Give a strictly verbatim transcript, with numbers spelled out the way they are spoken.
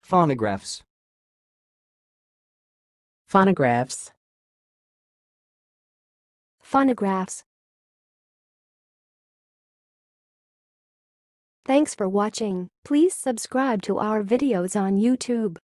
Phonographs. Phonographs. Phonographs. Thanks for watching. Please subscribe to our videos on YouTube.